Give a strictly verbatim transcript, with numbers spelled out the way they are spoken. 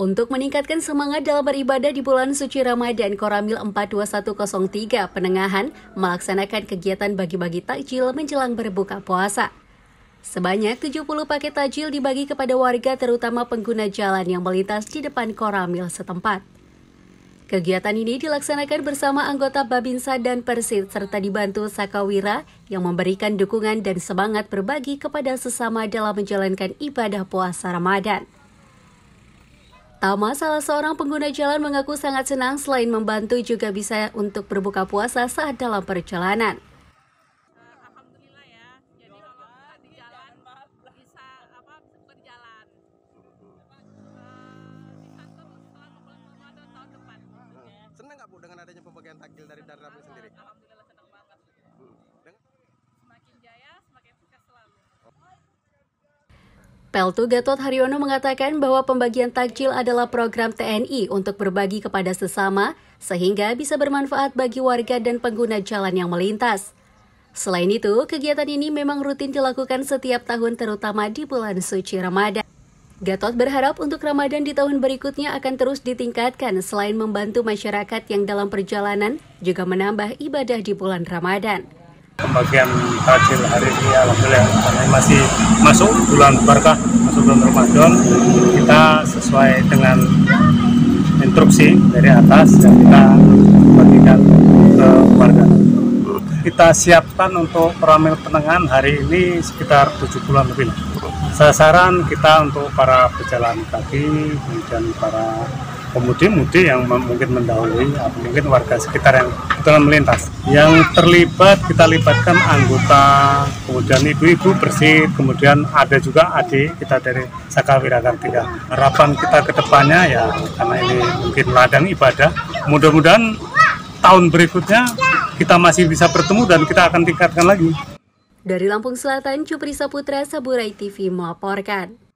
Untuk meningkatkan semangat dalam beribadah di bulan suci Ramadan, Koramil empat dua satu nol tiga Penengahan melaksanakan kegiatan bagi-bagi takjil menjelang berbuka puasa. Sebanyak tujuh puluh paket takjil dibagi kepada warga, terutama pengguna jalan yang melintas di depan Koramil setempat. Kegiatan ini dilaksanakan bersama anggota Babinsa dan Persid serta dibantu Sakawira yang memberikan dukungan dan semangat berbagi kepada sesama dalam menjalankan ibadah puasa Ramadan. Tama, salah seorang pengguna jalan, mengaku sangat senang selain membantu juga bisa untuk berbuka puasa saat dalam perjalanan. Alhamdulillah ya, jadi kalau di jalan bisa apa berjalan. Bisa terus selama bulan Ramadan tahun depan. Senang nggak Bu dengan adanya pembagian takjil dari dari Rabi sendiri? Alhamdulillah senang banget. Semakin jaya, semakin sukses selalu. Peltu Gatot Haryono mengatakan bahwa pembagian takjil adalah program T N I untuk berbagi kepada sesama sehingga bisa bermanfaat bagi warga dan pengguna jalan yang melintas. Selain itu, kegiatan ini memang rutin dilakukan setiap tahun terutama di bulan suci Ramadan. Gatot berharap untuk Ramadan di tahun berikutnya akan terus ditingkatkan selain membantu masyarakat yang dalam perjalanan juga menambah ibadah di bulan Ramadan. Pembagian takjil hari ini alhamdulillah karena masih masuk bulan Barakah, masuk bulan Ramadan, kita sesuai dengan instruksi dari atas dan kita bagikan ke warga. Kita siapkan untuk Koramil Penengahan hari ini sekitar tujuh puluhan lebih. Sasaran kita untuk para pejalan kaki, kemudian para pemudi-mudi yang mungkin mendahului, atau mungkin warga sekitar yang kebetulan melintas. Yang terlibat kita libatkan anggota, kemudian ibu-ibu bersih, kemudian ada juga adik kita dari Sakawira Kartika. Harapan kita ke depannya ya, karena ini mungkin ladang ibadah, mudah-mudahan tahun berikutnya kita masih bisa bertemu dan kita akan tingkatkan lagi. Dari Lampung Selatan, Cupri Saputra, Saburai T V melaporkan.